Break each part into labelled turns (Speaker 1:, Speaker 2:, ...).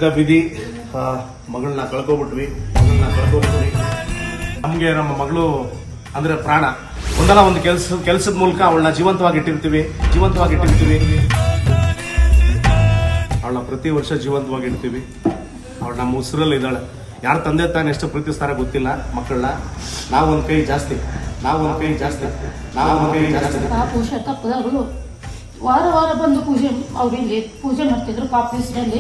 Speaker 1: ಮಾಡಕ್ಕಾಗದ ವಿಧಿ ಮಗಳನ್ನ ಕಳ್ಕೊಬಿಟ್ವಿ. ನಮಗೆ ನಮ್ಮ ಮಗಳು ಅಂದ್ರೆ ಪ್ರಾಣ. ಒಂದಲ್ಲ ಒಂದು ಕೆಲಸದ ಮೂಲಕ ಅವಳನ್ನ ಜೀವಂತವಾಗಿ ಇಟ್ಟಿರ್ತೀವಿ. ಅವಳನ್ನ ಪ್ರತಿ ವರ್ಷ ಜೀವಂತವಾಗಿ ಇಡ್ತೀವಿ. ಅವಳು ನಮ್ಮ ಉಸಿರಲ್ಲಿ ಇದ್ದಾಳೆ. ಯಾರ ತಂದೆ ತಾನು ಎಷ್ಟು ಪ್ರೀತಿಸ್ತಾರೆ ಗೊತ್ತಿಲ್ಲ ಮಕ್ಕಳನ್ನ. ನಾವೊಂದು ಕೈ ಜಾಸ್ತಿ.
Speaker 2: ಪೂಜೆ ತಪ್ಪದವರು ವಾರ ಬಂದು ಅವ್ರಲ್ಲಿ ಪೂಜೆ ಮಾಡ್ತಿದ್ರು ಕಾಪೀಸ್ನಲ್ಲಿ.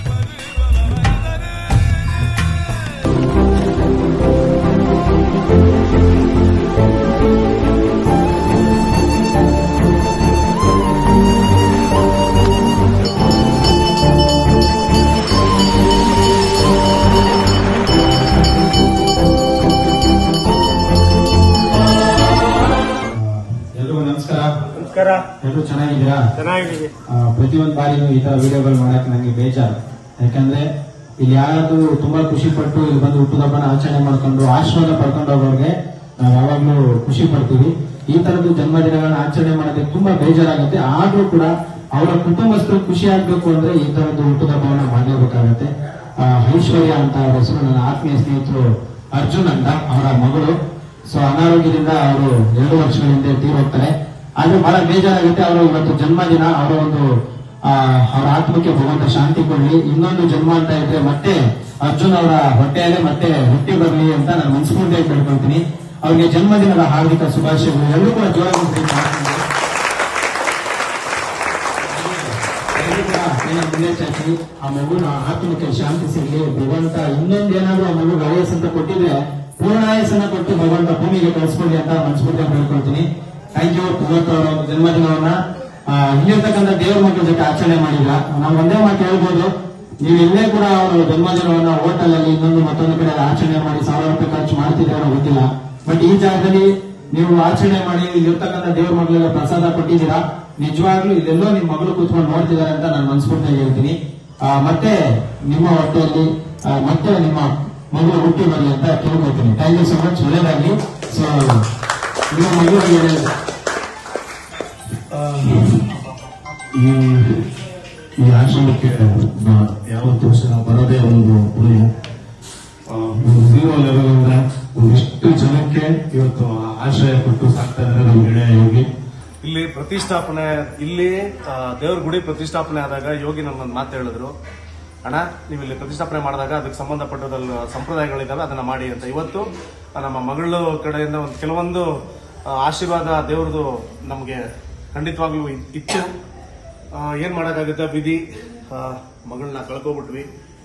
Speaker 3: ಎಲ್ಲರೂ ಚೆನ್ನಾಗಿದ್ದೀರಾ? ಪ್ರತಿಯೊಂದು ಬಾರಿನೂ ಈ ತರ ವಿಡಿಯೋಗಳು ಮಾಡಕ್ಕೆ ನಂಗೆ ಬೇಜಾರು. ಯಾಕಂದ್ರೆ ಇಲ್ಲಿ ಯಾರಾದ್ರೂ ತುಂಬಾ ಖುಷಿ ಪಟ್ಟು ಇಲ್ಲಿ ಬಂದು ಹುಟ್ಟುಹಬ್ಬನ ಆಚರಣೆ ಮಾಡ್ಕೊಂಡು ಆಶೀರ್ವಾದ ಪಡ್ಕೊಂಡು ಹೋಗೋರ್ಗೆ ನಾವು ಯಾವಾಗ್ಲೂ ಖುಷಿ ಪಡ್ತೀವಿ. ಈ ತರದ್ದು ಜನ್ಮದಿನಗಳನ್ನ ಆಚರಣೆ ಮಾಡೋದಕ್ಕೆ ತುಂಬಾ ಬೇಜಾರಾಗುತ್ತೆ. ಆದ್ರೂ ಕೂಡ ಅವರ ಕುಟುಂಬಸ್ಥರು ಖುಷಿ ಆಗ್ಬೇಕು ಅಂದ್ರೆ ಈ ತರದ್ದು ಹುಟ್ಟುಹಬ್ಬವನ್ನ ಮಾಡಲೇಬೇಕಾಗತ್ತೆ. ಐಶ್ವರ್ಯ ಅಂತ ಅವರ ಹೆಸರು. ನನ್ನ ಆತ್ಮೀಯ ಸ್ನೇಹಿತರು ಅರ್ಜುನ್ ಅಂತ, ಅವರ ಮಗಳು. ಸೊ ಅನಾರೋಗ್ಯದಿಂದ ಅವರು 2 ವರ್ಷಗಳ ಹಿಂದೆ ತೀರೋಗ್ತಾರೆ. ಆದ್ರೆ ಬಹಳ ಬೇಜಾರಾಗುತ್ತೆ. ಅವರು ಇವತ್ತು ಜನ್ಮದಿನ. ಅವರ ಆತ್ಮಕ್ಕೆ ಭಗವಂತ ಶಾಂತಿ ಕೊಡ್ಲಿ. ಇನ್ನೊಂದು ಜನ್ಮ ಅಂತ ಇದ್ರೆ ಮತ್ತೆ ಅರ್ಜುನ್ ಅವರ ಹೊಟ್ಟೆಯಲ್ಲೇ ಮತ್ತೆ ಹುಟ್ಟಿ ಬರ್ಲಿ ಅಂತ ನಾನು ಮನಸ್ಫೂರ್ತಿಯಾಗಿ ಕೇಳ್ಕೊಳ್ತೀನಿ. ಅವ್ರಿಗೆ ಜನ್ಮದಿನದ ಹಾರ್ದಿಕ ಶುಭಾಶಯಗಳು. ಎಲ್ಲರೂ ಕೂಡ ಜೋರಾಗಿ ಚಾಚಿ ಆ ಮಗುನ ಆತ್ಮಕ್ಕೆ ಶಾಂತಿ ಸಿಗ್ಲಿ. ಭಗವಂತ ಇನ್ನೊಂದೇನಾದ್ರೂ ಆ ಮಗು ಆಯಸ್ ಅಂತ ಕೊಟ್ಟಿದ್ರೆ ಪೂರ್ಣಾಯಸನ್ನ ಕೊಟ್ಟು ಭಗವಂತ ಭೂಮಿಗೆ ಕಳಿಸ್ಕೊಳ್ಳಿ ಅಂತ ಮನಸ್ಫೂರ್ತಿಯಾಗಿ ಹೇಳ್ಕೊಳ್ತೀನಿ. Thank you. ಇವತ್ತು ಅವರ ಜನ್ಮದಿನವನ್ನ ಇಲ್ಲಿರ್ತಕ್ಕಂಥ ದೇವರ ಮಕ್ಕಳ ಜೊತೆ ಆಚರಣೆ ಮಾಡಿಲ್ಲ. ನಾವು ಒಂದೇ ಮಾತು ಹೇಳ್ಬೋದು, ನೀವು ಇಲ್ಲೇ ಕೂಡ ಅವರ ಜನ್ಮದಿನವನ್ನ ಹೋಟೆಲ್ ಅಲ್ಲಿ ಇನ್ನೊಂದು ಮತ್ತೊಂದು ಕಡೆ ಆಚರಣೆ ಮಾಡಿ 1000 ರೂಪಾಯಿ ಖರ್ಚು ಮಾಡ್ತಿದ್ದೀರೋ ಗೊತ್ತಿಲ್ಲ. ಬಟ್ ಈ ಜಾಗದಲ್ಲಿ ನೀವು ಆಚರಣೆ ಮಾಡಿ ಇಲ್ಲಿರ್ತಕ್ಕಂಥ ದೇವರ ಮಕ್ಕಳೆಲ್ಲ ಪ್ರಸಾದ ಕೊಟ್ಟಿದ್ದೀರಾ. ನಿಜವಾಗ್ಲೂ ಇಲ್ಲೆಲ್ಲೋ ನಿಮ್ ಮಗಳು ಕೂತ್ಕೊಂಡು ನೋಡ್ತಿದ್ದಾರೆ ಅಂತ ನಾನು ಮನಸ್ಫೂರ್ತಿಯಾಗಿ ಹೇಳ್ತೀನಿ. ಮತ್ತೆ ನಿಮ್ಮ ಹೊಟ್ಟೆಯಲ್ಲಿ ಮತ್ತೆ ನಿಮ್ಮ ಮಗಳು ಹುಟ್ಟಿ ಬರಲಿ ಅಂತ ಕೇಳ್ಕೊಳ್ತೀನಿ. Thank you so much. ಒಳ್ಳೇದಾಗ್ಲಿ. ಸೊ ನಿಮ್ಮ ಮಗುವಿಗೆ ಈ ಆಶ್ರಮಕ್ಕೆ ಯಾವತ್ತೂ ನಾವು ಬರೋದೇ ಒಂದು ಪುಣ್ಯ. ಅಂದ್ರೆ ಒಂದಿಷ್ಟು ಜನಕ್ಕೆ ಇವತ್ತು ಆಶ್ರಯ ಕೊಟ್ಟು ಸಾಕ್ತಾ ಇದ್ದಾರೆ ನಮ್ಮ ಗೆಳೆಯ ಯೋಗಿ.
Speaker 1: ಇಲ್ಲಿ ಪ್ರತಿಷ್ಠಾಪನೆ, ಇಲ್ಲಿ ದೇವ್ರ ಗುಡಿ ಪ್ರತಿಷ್ಠಾಪನೆ ಆದಾಗ ಯೋಗಿ ನನ್ನೊಂದು ಮಾತು ಹೇಳಿದ್ರು, ಅಣ್ಣ ನೀವು ಇಲ್ಲಿ ಪ್ರತಿಷ್ಠಾಪನೆ ಮಾಡಿದಾಗ ಅದಕ್ಕೆ ಸಂಬಂಧಪಟ್ಟ ಸಂಪ್ರದಾಯಗಳಿದ್ದಾವೆ, ಅದನ್ನ ಮಾಡಿ ಅಂತ. ಇವತ್ತು ನಮ್ಮ ಮಗಳ ಕಡೆಯಿಂದ ಒಂದು ಕೆಲವೊಂದು ಆಶೀರ್ವಾದ ದೇವ್ರದ್ದು ನಮಗೆ ಖಂಡಿತವಾಗ್ಲೂ ಇತ್ತು. ಏನ್ ಮಾಡೋಕ್ಕಾಗುತ್ತೆ, ವಿಧಿ. ಮಗಳನ್ನ ಕಳ್ಕೊಬಿಟ್ವಿ.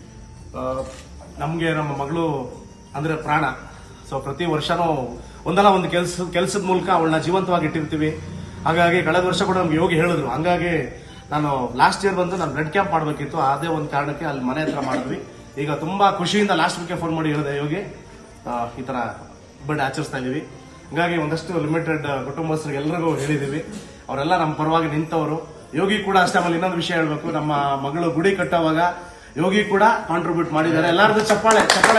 Speaker 1: ನಮಗೆ ನಮ್ಮ ಮಗಳು ಅಂದ್ರೆ ಪ್ರಾಣ. ಸೊ ಪ್ರತಿ ವರ್ಷನೂ ಒಂದಲ್ಲ ಒಂದು ಕೆಲಸದ ಮೂಲಕ ಅವಳನ್ನ ಜೀವಂತವಾಗಿ ಇಟ್ಟಿರ್ತೀವಿ. ಹಾಗಾಗಿ ಕಳೆದ ವರ್ಷ ಕೂಡ ನಮ್ಗೆ ಯೋಗಿ ಹೇಳಿದ್ರು. ಹಂಗಾಗಿ ನಾನು ಲಾಸ್ಟ್ ಇಯರ್ ಬಂದು ನಾನು ಬ್ಲಡ್ ಕ್ಯಾಂಪ್ ಮಾಡಬೇಕಿತ್ತು. ಅದೇ ಒಂದು ಕಾರಣಕ್ಕೆ ಅಲ್ಲಿ ಮನೆ ಹತ್ರ ಮಾಡಿದ್ವಿ. ಈಗ ತುಂಬಾ ಖುಷಿಯಿಂದ ಲಾಸ್ಟ್ ವೀಕೆ ಫೋನ್ ಮಾಡಿ ಹೇಳಿದೆ, ಯೋಗಿ ಈ ತರ ಬರ್ಡೇ ಆಚರಿಸ್ತಾ ಇದೀವಿ. ಹಂಗಾಗಿ ಒಂದಷ್ಟು ಲಿಮಿಟೆಡ್ ಕುಟುಂಬಸ್ಥರಿಗೆ ಎಲ್ರಿಗೂ ಹೇಳಿದೀವಿ. ಅವರೆಲ್ಲ ನಮ್ಮ ಪರವಾಗಿ ನಿಂತವರು. ಯೋಗಿ ಕೂಡ ಅಷ್ಟೇ. ಆಮೇಲೆ ಇನ್ನೊಂದು ವಿಷಯ ಹೇಳ್ಬೇಕು, ನಮ್ಮ ಮಗಳು ಗುಡಿ ಕಟ್ಟುವಾಗ ಯೋಗಿ ಕೂಡ ಕಾಂಟ್ರಿಬ್ಯೂಟ್ ಮಾಡಿದ್ದಾರೆ. ಎಲ್ಲಾರ್ದು ಚಪ್ಪಾಳೆ.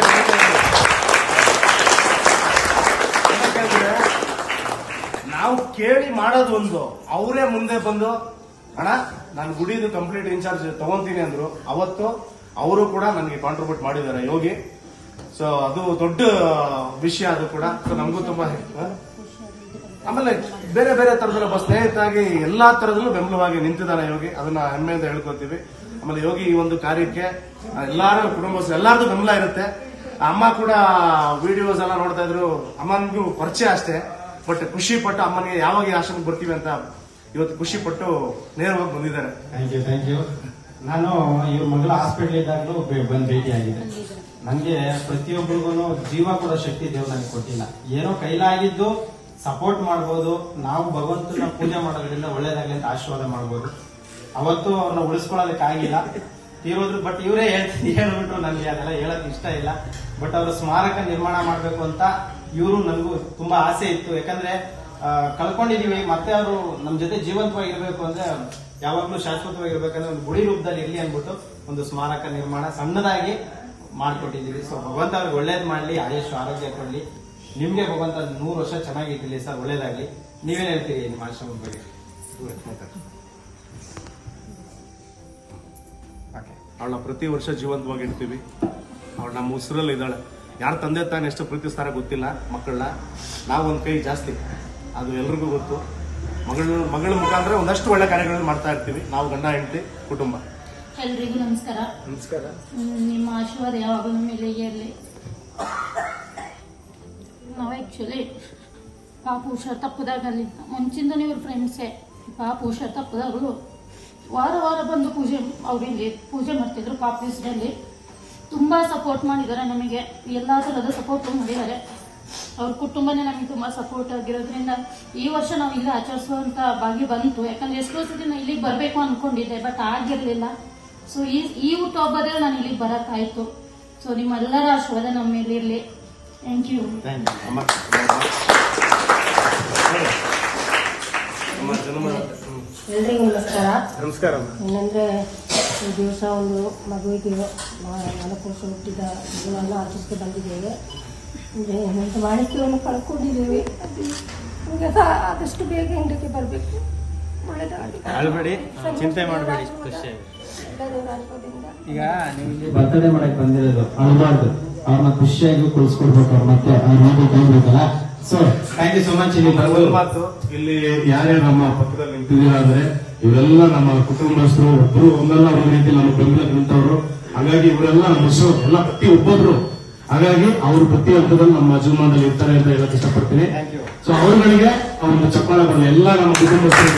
Speaker 1: ನಾವು ಕೇಳಿ ಮಾಡೋದು ಒಂದು, ಅವರೇ ಮುಂದೆ ಬಂದು ಅಣ್ಣ ನಾನು ಗುಡಿದು ಕಂಪ್ಲೀಟ್ ಇನ್ಚಾರ್ಜ್ ತಗೊಂತೀನಿ ಅಂದ್ರು. ಅವತ್ತು ಅವರು ಕೂಡ ನನಗೆ ಕಾಂಟ್ರಿಬ್ಯೂಟ್ ಮಾಡಿದ್ದಾರೆ ಯೋಗಿ. ಸೊ ಅದು ದೊಡ್ಡ ವಿಷಯ. ಅದು ಕೂಡ ನಮಗೂ ತುಂಬಾ. ಆಮೇಲೆ ಬೇರೆ ಬೇರೆ ತರದಲ್ಲ ಒಬ್ಬ ಸ್ನೇಹಿತರಾಗಿ ಎಲ್ಲಾ ತರದಲ್ಲೂ ಬೆಂಬಲವಾಗಿ ನಿಂತಿದ್ದಾನೆ ಯೋಗಿ. ಅದನ್ನ ಹೆಮ್ಮೆಯಿಂದ ಹೇಳ್ಕೊತೀವಿ. ಆಮೇಲೆ ಯೋಗಿ ಈ ಒಂದು ಕಾರ್ಯಕ್ಕೆ ಎಲ್ಲಾರು ಕುಟುಂಬಸ್ಥರು ಎಲ್ಲಾರ್ದು ಬೆಂಬಲ ಇರುತ್ತೆ. ಅಮ್ಮ ಕೂಡ ವಿಡಿಯೋಸ್ ಎಲ್ಲ ನೋಡ್ತಾ ಇದ್ರು. ಅಮ್ಮನಿಗೂ ಪರಿಚಯ ಅಷ್ಟೇ. ಬಟ್ ಖುಷಿ ಪಟ್ಟು ಅಮ್ಮನಿಗೆ ಯಾವಾಗ ಈ ಆಶ್ರಮಕ್ಕೆ ಬರ್ತೀವಿ ಅಂತ ಇವತ್ತು ಖುಷಿ ಪಟ್ಟು ನೇರವಾಗಿ ಬಂದಿದ್ದಾರೆ.
Speaker 3: Thank you. ನಾನು ಇವ್ರ ಮಗಳ ಹಾಸ್ಪಿಟಲ್ ಇದ್ದಾಗಲೂ ಬಂದು ಭೇಟಿ ಆಗಿದೆ. ನಂಗೆ ಪ್ರತಿಯೊಬ್ಬರಿಗೂ ಜೀವ ಕೊಡೋ ಶಕ್ತಿ ದೇವ್ರು ನನಗೆ ಕೊಟ್ಟಿಲ್ಲ. ಏನೋ ಕೈಲಾಗಿದ್ದು ಸಪೋರ್ಟ್ ಮಾಡ್ಬೋದು. ನಾವು ಭಗವಂತನ ಪೂಜೆ ಮಾಡೋದ್ರಿಂದ ಒಳ್ಳೇದಾಗಲಿ ಅಂತ ಆಶೀರ್ವಾದ ಮಾಡ್ಬೋದು. ಅವತ್ತು ಅವ್ರನ್ನ ಉಳಿಸ್ಕೊಳ್ಳೋದಕ್ಕಾಗಿಲ್ಲ, ತೀರೋದ್ರು. ಬಟ್ ಇವರೇ ಹೇಳ್ಬಿಟ್ರು. ನನಗೆ ಅದೆಲ್ಲ ಹೇಳಕ್ ಇಷ್ಟ ಇಲ್ಲ. ಬಟ್ ಅವ್ರ ಸ್ಮಾರಕ ನಿರ್ಮಾಣ ಮಾಡ್ಬೇಕು ಅಂತ ಇವರು ನನಗೂ ತುಂಬಾ ಆಸೆ ಇತ್ತು. ಯಾಕಂದ್ರೆ ಕಳ್ಕೊಂಡಿದೀವಿ. ಮತ್ತೆ ಅವರು ನಮ್ ಜೊತೆ ಜೀವಂತವಾಗಿರ್ಬೇಕು ಅಂದ್ರೆ, ಯಾವಾಗ್ಲೂ ಶಾಶ್ವತವಾಗಿರ್ಬೇಕಂದ್ರೆ ಒಂದು ಗುಡಿ ರೂಪದಲ್ಲಿ ಇರ್ಲಿ ಅಂದ್ಬಿಟ್ಟು ಒಂದು ಸ್ಮಾರಕ ನಿರ್ಮಾಣ ಸಣ್ಣದಾಗಿ ಮಾಡ್ಕೊಟ್ಟಿದೀವಿ. ಸೊ ಭಗವಂತ ಅವ್ರಿಗೆ ಒಳ್ಳೇದ್ ಮಾಡ್ಲಿ, ಆಯುಷ್ ಆರೋಗ್ಯ ಕೊಡ್ಲಿ. ನಿಮ್ಗೆ ಭಗವಂತ 100 ವರ್ಷ ಚೆನ್ನಾಗಿರ್ಲಿ ಸರ್, ಒಳ್ಳೇದಾಗ್ಲಿ. ನೀವೇನ್ ಹೇಳ್ತೀರಿ ನಿಮ್ಮ ಆಶ್ರಮದ ಬಗ್ಗೆ?
Speaker 1: ಅವಳನ್ನ ಪ್ರತಿ ವರ್ಷ ಜೀವಂತವಾಗಿ ಇಡ್ತೀವಿ. ಅವಳು ನಮ್ಮ ಉಸಿರಲ್ಲಿ ಇದ್ದಾಳೆ. ಯಾರ ತಂದೆ ತಾನು ಎಷ್ಟು ಪ್ರೀತಿಸ್ತಾರ ಗೊತ್ತಿಲ್ಲ ಮಕ್ಕಳನ್ನ, ನಾವು ಒಂದು ಕೈ ಜಾಸ್ತಿ, ಅದು ಎಲ್ರಿಗೂ ಗೊತ್ತು. ಮಗಳ ಮುಖಾಂತರ ಒಂದಷ್ಟು ಒಳ್ಳೆ ಕಾರ್ಯಗಳನ್ನು ಮಾಡ್ತಾ ಇರ್ತೀವಿ ನಾವು, ಗಂಡ ಹೆಂಡತಿ ಕುಟುಂಬ.
Speaker 2: ಎಲ್ರಿಗೂ ನಮಸ್ಕಾರ.
Speaker 1: ನಮಸ್ಕಾರ.
Speaker 2: ನಿಮ್ಮ ಆಶೀರ್ವಾದ ಯಾವಾಗ ನಮ್ಮ ಮೇಲೆ ಇರಲಿ. ನಾವು ಆ್ಯಕ್ಚುಲಿ ಪಾಪ ಹುಷಾರು ತಪ್ಪದಾಗಲಿ ಮುಂಚಿಂದ ಇವ್ರ ಫ್ರೆಂಡ್ಸೇ. ಪಾಪ ಹುಷಾರು ತಪ್ಪದಾಗಲು ವಾರ ಬಂದು ಅವರಲ್ಲಿ ಪೂಜೆ ಮಾಡ್ತಿದ್ರು. ಕಾಫೀಸ್ನಲ್ಲಿ ತುಂಬ ಸಪೋರ್ಟ್ ಮಾಡಿದ್ದಾರೆ ನಮಗೆ, ಎಲ್ಲ ಥರದ ಸಪೋರ್ಟ್ ಮಾಡಿದ್ದಾರೆ. ಅವ್ರ ಕುಟುಂಬನೇ ನಮಗೆ ತುಂಬ ಸಪೋರ್ಟ್ ಆಗಿರೋದ್ರಿಂದ ಈ ವರ್ಷ ನಾವು ಇಲ್ಲಿ ಆಚರಿಸುವಂಥ ಭಾಗ್ಯ ಬಂತು. ಯಾಕಂದರೆ ಎಷ್ಟೋ ಸತಿ ನಾನು ಇಲ್ಲಿಗೆ ಬರಬೇಕು ಅಂದ್ಕೊಂಡಿದ್ದೆ, ಬಟ್ ಆಗಿರಲಿಲ್ಲ. ಸೊ ಈ ಹುಟ್ಟುಹಬ್ಬದಲ್ಲಿ ನಾನು ಇಲ್ಲಿಗೆ ಬರೋಕ್ಕಾಯಿತು. ಸೊ ನಿಮ್ಮೆಲ್ಲರ ಆಶೀರ್ವಾದ ನಮ್ಮ ಮೇಲೆ ಇರಲಿ. Thank you.
Speaker 4: ಎಲ್ರಿಗೂ ನಮಸ್ಕಾರ.
Speaker 1: ನಮಸ್ಕಾರ.
Speaker 4: ಏನಂದ್ರೆ ಈ ದಿವಸ ಒಂದು ಮಗುವಿಗೆ 4 ವರ್ಷ ಹುಟ್ಟಿದ ಮಗುವನ್ನು ಆಚರಿಸ್ಕೊಂಡು ಬಂದಿದ್ದೇವೆ. ಅಂದರೆ ಏನಂತ ಮಾಣಿಕ್ಯವನ್ನು ಕಳ್ಕೊಂಡಿದ್ದೇವೆ. ನಮಗೆ ಆದಷ್ಟು ಬೇಗ ಹಿಂದಕ್ಕೆ ಬರಬೇಕು.
Speaker 5: ಅಳ್ಬೇಡಿ, ಚಿಂತೆ ಮಾಡಬೇಡಿ. ಈಗ ನೀವು
Speaker 3: ಬರ್ತಡೇ ಮಾಡಕ್ ಬಂದಿರೋದು ಅಳ್ಬಾರ್ದು, ಅವ್ರನ್ನ ಖುಷಿಯಾಗಿ ಕುಳಿಸ್ಕೊಡ್ಬೇಕು. ಅವ್ರ ಮತ್ತೆ ಅವ್ರ ನೋಡಿ ಕೈಬೇಕಲ್ಲ. So thank you so much.
Speaker 1: ಮಾತು
Speaker 6: ಇಲ್ಲಿ ಯಾರೇ ನಮ್ಮ ಪಕ್ಕದಲ್ಲಿ ನಿಂತಿದ್ದೀರಾದ್ರೆ ಇವರೆಲ್ಲ ನಮ್ಮ ಕುಟುಂಬಸ್ಥರು, ಒಬ್ಬರು ಒಂದಲ್ಲ ಒಂದು ರೀತಿ ನಮ್ಮ ಬೆಂಬಲ ನಿಂತವರು. ಹಾಗಾಗಿ ಇವರೆಲ್ಲ ನಮ್ಮ ಹೆಸರು ಎಲ್ಲ ಪ್ರತಿ ಒಬ್ಬೊಬ್ರು, ಹಾಗಾಗಿ ಅವರು ಪ್ರತಿ ಹಂತದಲ್ಲಿ ನಮ್ಮ ಜೀವನದಲ್ಲಿ ಇರ್ತಾರೆ ಅಂತ ಹೇಳಕ್ ಇಷ್ಟಪಡ್ತೀನಿ. ಸೊ ಅವರುಗಳಿಗೆ ಒಂದು ಚಪ್ಪಾಳ ಬರಲಿ ಎಲ್ಲ ನಮ್ಮ ಕುಟುಂಬಸ್ಥರಿಗೆ.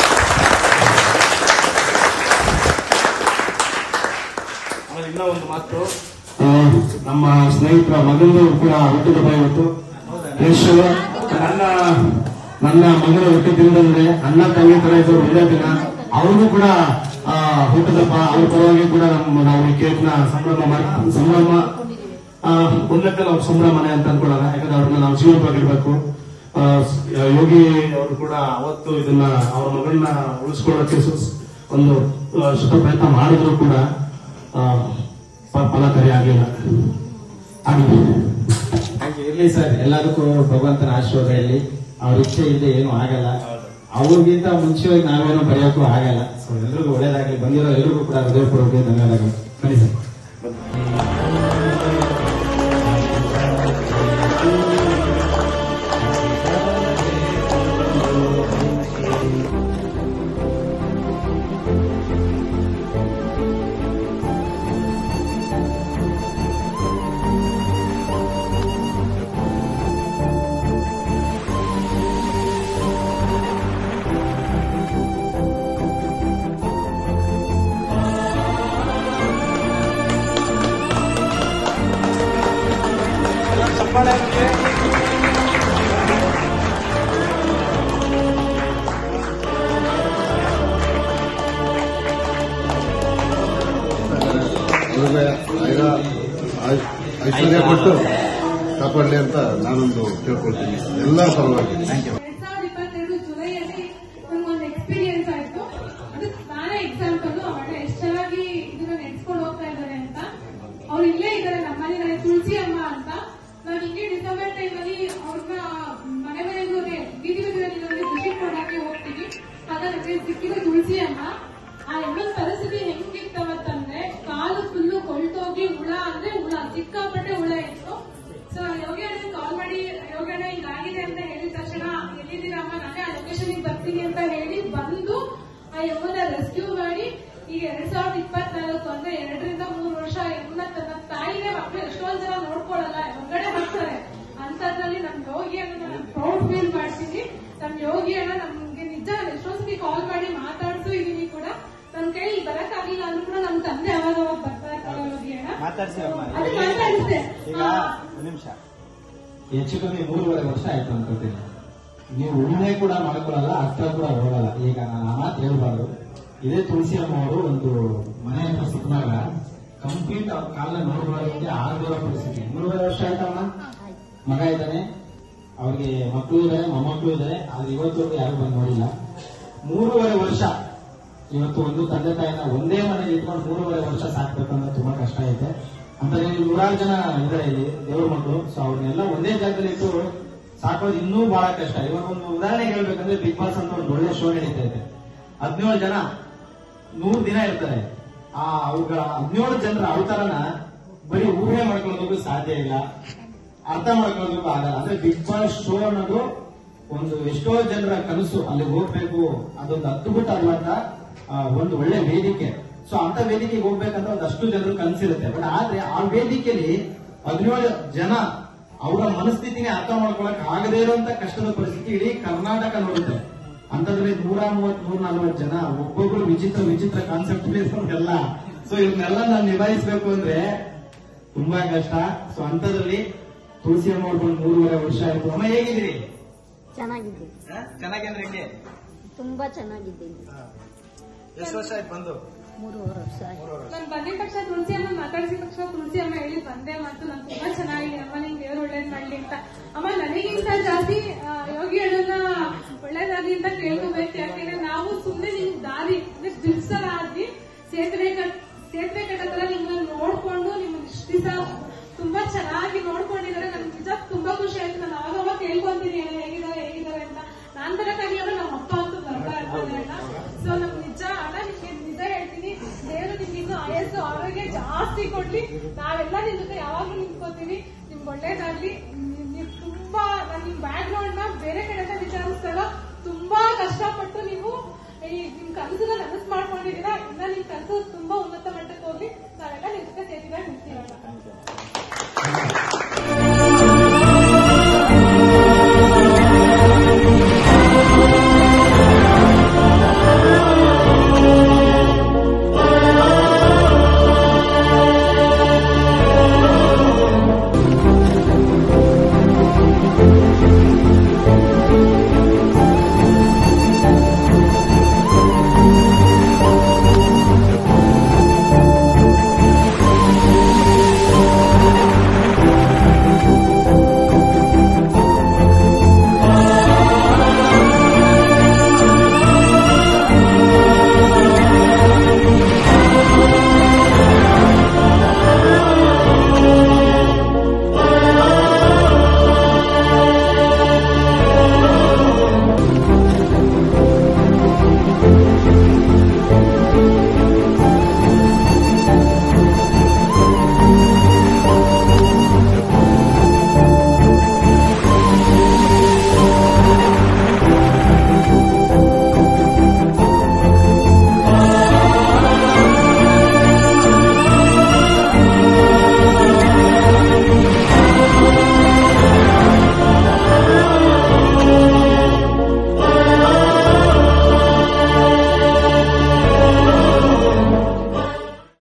Speaker 1: ಇನ್ನೂ ಒಂದು ಮಾತು,
Speaker 6: ನಮ್ಮ ಸ್ನೇಹಿತರ ಮಗಂದು ಕೂಡ ಹುಟ್ಟಿದ ಇವತ್ತು. ನನ್ನ ಮಗನ ಹುಟ್ಟಿದ್ರಿಂದ ಅಣ್ಣ ತಂಗಿ ತರ ಇದ್ದವರು ಒಂದೇ ದಿನ. ಅವ್ರಿಗೂ ಕೂಡ ಹುಟ್ಟಿದಪ್ಪ, ಅವ್ರ ಪರವಾಗಿ ಕೂಡ ನಾವು ಕೇಕ್ನ ಸಂಭ್ರಮ ಒಂದಕ್ಕಲ್ಲ ಅವ್ರ ಸಂಭ್ರಮನೆ ಅಂತ ಅನ್ಕೊಳ್ಳೋಣ. ಯಾಕಂದ್ರೆ ಅವ್ರನ್ನ ನಾವು ಜೀವಂತವಾಗಿರ್ಬೇಕು. ಯೋಗಿ ಅವರು ಕೂಡ ಅವತ್ತು ಇದನ್ನ ಅವ್ರ ಮಗಳನ್ನ ಉಳಿಸ್ಕೊಳ್ಳೋಕೆ ಒಂದು ಶತ ಪ್ರಯತ್ನ ಮಾಡಿದ್ರು ಕೂಡ ಫಲಕಾರಿ ಆಗಿಲ್ಲ.
Speaker 3: ಇರ್ಲಿ ಸರ್, ಎಲ್ಲದಕ್ಕೂ ಭಗವಂತನ ಆಶೀರ್ವಾದ ಇರಲಿ. ಅವ್ರ ಇಚ್ಛೆ ಇದೆ, ಏನು ಆಗಲ್ಲ. ಅವ್ರಿಗಿಂತ ಮುಂಚೆಯಾಗಿ ನಾವೇನೋ ಬರೆಯೋಕ್ಕೂ ಆಗಲ್ಲ. ಸೊ ಎಲ್ರಿಗೂ ಒಳ್ಳೇದಾಗ್ಲಿ. ಬಂದಿರೋ ಎಲ್ರಿಗೂ ಕೂಡ ಹೃದಯಪೂರ್ವಕ ಧನ್ಯವಾದಗಳು. ಬನ್ನಿ ಸರ್.
Speaker 7: ಐಶ್ವರ್ಯ ಕೊಟ್ಟು ಕಾಪಾಡಲಿ ಅಂತ ನಾನೊಂದು ಕೇಳ್ಕೊಳ್ತೀನಿ ಎಲ್ಲ ಪರವಾಗಿ.
Speaker 8: 2022 ಜುಲೈಯಲ್ಲಿ ನಂಗೊಂದು ಎಕ್ಸ್ಪೀರಿಯನ್ಸ್ ಆಯ್ತು. ಅದಕ್ಕೆ ನಾನೇ ಎಕ್ಸಾಂಪಲ್. ಅವಾಗ ಎಷ್ಟು ಚೆನ್ನಾಗಿ ಇದನ್ನ ನೆಡ್ಸ್ಕೊಂಡು ಹೋಗ್ತಾ ಇದ್ದಾರೆ ಅಂತ. ಅವ್ರು ಇಲ್ಲೇ ಇದ್ದಾರೆ ನಮ್ಮಲ್ಲಿ, ತುಳಸಿ ಅಮ್ಮ ಅಂತ. ನಾನು ಹಿಂಗೆ ಡಿಸೆಂಬರ್ ಟೈಮಲ್ಲಿ ಅವ್ರನ್ನ ಮನೆಗೂ ಬೀದಿ ಬೀದಿಯಲ್ಲಿ ವಿಸಿಟ್ ಮಾಡಕ್ಕೆ ಹೋಗ್ತೀವಿ. ಆಗ ನನಗೆ ಸಿಕ್ಕಿದ ತುಳಸಿ ಅಮ್ಮ. ಆ ಎಮ್ಮನ ಪರಿಸ್ಥಿತಿ ಹೆಂಗಿತ್ತವತ್ತಂದ್ರೆ ಕಾಲು ಫುಲ್ಲು ಕೊಳ್ತೋಗಿ ಹುಳ ಅಂದ್ರೆ ಹುಳ, ಸಿಕ್ಕಾಪಟ್ಟೆ ಹುಳ ಇತ್ತು. ಸೊ ಯೋಗಿ ಅಣ್ಣ ಕಾಲ್ ಮಾಡಿ, ಯೋಗಿ ಅಣ್ಣ ಹಿಂಗಾಗಿದೆ ಅಂತ ಹೇಳಿದ ತಕ್ಷಣ ಎಲ್ಲಿದ್ದೀರಮ್ಮ, ನಾನೇ ಆ ಲೊಕೇಶನ್ ಬರ್ತೀನಿ ಅಂತ ಹೇಳಿ ಬಂದು ಆ ಯಮ್ಮನ ರೆಸ್ಕ್ಯೂ ಮಾಡಿ ಈಗ 2024 ಅಂದ್ರೆ 2ರಿಂದ 3 ವರ್ಷ ಯಮ್ಮನ ತನ್ನ ತಾಯಿನೇ ಮಕ್ಕಳು ಎಷ್ಟೊಂದು ಜನ ನೋಡ್ಕೊಳ್ಳಲ್ಲ, ಹೊರಗಡೆ ಬರ್ತಾರೆ. ಅಂತದ್ರಲ್ಲಿ ನಮ್ ಯೋಗಿ ಅಣ್ಣ ನಾನು ಪ್ರೌಡ್ ಫೀಲ್ ಮಾಡ್ತೀನಿ. ನಮ್ ಯೋಗಿ ಅಣ್ಣ ನಮ್ಗೆ ನಿಜ ಎಷ್ಟೊಂದ್ಸತಿ ಕಾಲ್ ಮಾಡಿ ಮಾತಾಡ್ತು ಇದೀನಿ ಕೂಡ. ನನ್ ಕೈ ಬರಕ್ಕಾಗಿಲ್ಲ ಅಂದ್ರೂ ಕೂಡ ನಮ್ ತಂದೆ ಅವಾಗ ಬರ್ತಾ ಇರ್ತಾರೆ ಯೋಗಿ ಅಣ್ಣ. ಅದು ಮಾತಾಡಿಸ್ದೆ.
Speaker 5: ಈಗ ಒಂದು ನಿಮಿಷ,
Speaker 3: ಹೆಚ್ಚು ಕಮ್ಮಿ 3.5 ವರ್ಷ ಆಯ್ತು ಅನ್ಕೋತೀನಿ. ನೀವು ಉಣ್ಣೆ ಕೂಡ ಮಾಡ್ಕೊಳ್ಳಲ್ಲ, ಹತ್ರ ಕೂಡ ಹೋಗಲ್ಲ. ಈಗ ನಾನು ಆ ಮಾತು ಹೇಳ್ಬಾರ್ದು. ಇದೇ ತುಳಸಿ ಅಮ್ಮ ಅವರು ಒಂದು ಮನೆ ಹತ್ರ ಸಿಕ್ಕಿದಾಗ ಕಂಪ್ಲೀಟ್ ಅವ್ರ ಕಾಲ ನೋಡ್ಬಾರ್ದು, ಆಗದಿರೋ ಪರಿಸ್ಥಿತಿ. 3.5 ವರ್ಷ ಆಯ್ತಮ್ಮ. ಮಗ ಇದ್ದಾನೆ, ಅವ್ರಿಗೆ ಮಕ್ಕಳು ಇದ್ದಾರೆ, ಮೊಮ್ಮಕ್ಕಳು ಇದ್ದಾರೆ. ಆದ್ರೆ ಇವತ್ತವರೆಗೂ ಯಾರು ಬಂದು ನೋಡಿಲ್ಲ. 3.5 ವರ್ಷ ಇವತ್ತು ಒಂದು ತಂದೆ ತಾಯಿನ ಒಂದೇ ಮನೆಗೆ ಇಟ್ಕೊಂಡು 3.5 ವರ್ಷ ಸಾಕ್ಬೇಕಂದ್ರೆ ತುಂಬಾ ಕಷ್ಟ ಐತೆ. ಅಂತ 100 ಜನ ಇದ್ದಾರೆ ಇಲ್ಲಿ ದೇವ್ರ ಮಕ್ಕಳು. ಸೊ ಅವ್ರನ್ನೆಲ್ಲ ಒಂದೇ ಜಾಗದಲ್ಲಿ ಇಟ್ಟು ಸಾಕೋದು ಇನ್ನೂ ಬಹಳ ಕಷ್ಟ. ಇವಾಗ ಒಂದು ಉದಾಹರಣೆ ಹೇಳ್ಬೇಕಂದ್ರೆ ಬಿಗ್ ಬಾಸ್ ಅಂತ ಒಂದು ಒಳ್ಳೆ ಶೋ ನಡೀತಾ ಇದೆ. 17 ಜನ 100 ದಿನ ಇರ್ತಾರೆ. ಅವುಗಳ 17 ಜನರ ಅವತಾರನ ಬರೀ ಊಹೆ ಮಾಡ್ಕೊಳ್ಳೋದಕ್ಕೂ ಸಾಧ್ಯ ಇಲ್ಲ, ಅರ್ಥ ಮಾಡ್ಕೊಳ್ಳೋದಕ್ಕೂ ಆಗಲ್ಲ. ಅಂದ್ರೆ ಬಿಗ್ ಬಾಸ್ ಶೋ ಅನ್ನೋದು ಒಂದು ಎಷ್ಟೋ ಜನರ ಕನಸು, ಅಲ್ಲಿ ಹೋಗ್ಬೇಕು, ಅದೊಂದು ಅದ್ಭುತವಾದ ಒಂದು ಒಳ್ಳೆ ವೇದಿಕೆ. ಸೊ ಅಂತ ವೇದಿಕೆಗೆ ಹೋಗ್ಬೇಕಂತ ಒಂದಷ್ಟು ಜನರು ಕನಸಿರುತ್ತೆ. ಬಟ್ ಆದ್ರೆ ಆ ವೇದಿಕೆಯಲ್ಲಿ 17 ಜನ ಅವರ ಮನಸ್ಥಿತಿನೇ ಅರ್ಥ ಮಾಡ್ಕೊಳಕ್ ಆಗದೇ ಇರುವಂತ ಕಷ್ಟದ ಪರಿಸ್ಥಿತಿ ಇಡೀ ಕರ್ನಾಟಕ ನೋಡುತ್ತೆ. ಅಂತಂದ್ರೆ 130-140 ಜನ ಒಬ್ಬೊಬ್ರು ವಿಚಿತ್ರ ವಿಚಿತ್ರ ಕಾನ್ಸೆಪ್ಟ್ ಎಲ್ಲ. ಸೊ ಇವನ್ನೆಲ್ಲ ನಾವು ನಿಭಾಯಿಸಬೇಕು ಅಂದ್ರೆ ತುಂಬಾ ಕಷ್ಟ. ಸೊ ಅಂತದ್ರಲ್ಲಿ ತುಳಸಿ ಅಮ್ಮ ಅವ್ರು 3.5 ವರ್ಷ ಆಯ್ತು. ಅಮ್ಮ ಹೇಗಿದ್ದೀರಿ?
Speaker 4: ಚೆನ್ನಾಗಿದ್ದೀನಿ,
Speaker 5: ಚೆನ್ನಾಗೇನ್ರಿ? ಹೆಂಗೆ?
Speaker 4: ತುಂಬಾ ಚೆನ್ನಾಗಿದ್ದೀನಿ.
Speaker 5: ಎಷ್ಟು ವರ್ಷ ಆಯ್ತು ಬಂದು?
Speaker 4: 3.5 ವರ್ಷ ಆಯ್ತು.
Speaker 8: ನಾನು ಬಂದಿದ ತಕ್ಷಣ ತುಳಸಿ ಅಮ್ಮ ಮಾತಾಡಿಸಿದ ತಕ್ಷಣ ತುಳಸಿ ಅಮ್ಮ ಹೇಳಿ ಬಂದೆ ಮತ್ತು ನಾನು ತುಂಬಾ ಚೆನ್ನಾಗಿದೆ ಅಮ್ಮ, ನಿಂಗೆ ದೇವ್ರು ಒಳ್ಳೇದ್ ಮಾಡ್ಲಿ ಅಂತ. ಅಮ್ಮ ನನಗಿಂತ ಜಾಸ್ತಿ ಯೋಗಿ ಹೇಳೋದನ್ನ ಒಳ್ಳೇದಾಗ್ಲಿ ಅಂತ ಕೇಳ್ಕೋಬೇಕು. ಯಾಕೆಂದ್ರೆ ನಾವು ಸುಮ್ಮನೆ ನಿಮ್ ದಾರಿ ಅಂದ್ರೆ ದಿವ್ಸರ ಆದ್ವಿ ಸೇತುವೆ ಕಟ್ಟತ್ರ ನಿಮ್ಮನ್ನ ನೋಡ್ಕೊಂಡು ನಿಮ್ಮನ್ನ ಇಷ್ಟ ದಿವಸ ತುಂಬಾ ಚೆನ್ನಾಗಿ ನೋಡ್ಕೊಂಡಿದ್ದಾರೆ. ನನ್ಗೆ ನಿಜ ತುಂಬಾ ಖುಷಿ ಆಯ್ತು. ನಾನು ಅವಾಗ ಕೇಳ್ಕೊಂತೀನಿ ಹೇಗಿದ್ದಾರೆ ಅಂತ. ನಾನ್ ಬರಕ್ಕಾಗಿಲ್ಲ, ನಮ್ಮ ಅಪ್ಪ ಅಂತೂ ಬರ್ತಾ ಇರ್ತಾರೆ ಅಣ್ಣ. ಸೊ ನಮ್ಗೆ ನಿಜ ಅಣ್ಣ, ನಿಮ್ಗೆ ನಿಜ ಹೇಳ್ತೀನಿ, ದೇವರು ನಿಮ್ಗೆ ಇನ್ನು ಆಯಸ್ಸು ಆರೋಗ್ಯ ಜಾಸ್ತಿ ಕೊಡ್ಲಿ. ನಾವೆಲ್ಲ ನಿಮ್ ಜೊತೆ ಯಾವಾಗ್ಲೂ ನಿಂತ್ಕೋತೀವಿ. ನಿಮ್ಗೆ ಒಳ್ಳೇದಾಗ್ಲಿ. ನೀವು ತುಂಬಾ ನಾನು ನಿಮ್ ಬ್ಯಾಕ್ ಗ್ರೌಂಡ್ ನ ಬೇರೆ ಕಡೆಯಿಂದ ವಿಚಾರಿಸಿದಾಗ ತುಂಬಾ ಕಷ್ಟಪಟ್ಟು ನೀವು ನಿಮ್ ಕನಸನ್ನ ನನಸು ಮಾಡ್ಕೊಂಡಿದ್ದೀರಾ. ಇನ್ನ ನಿಮ್ ಕನಸು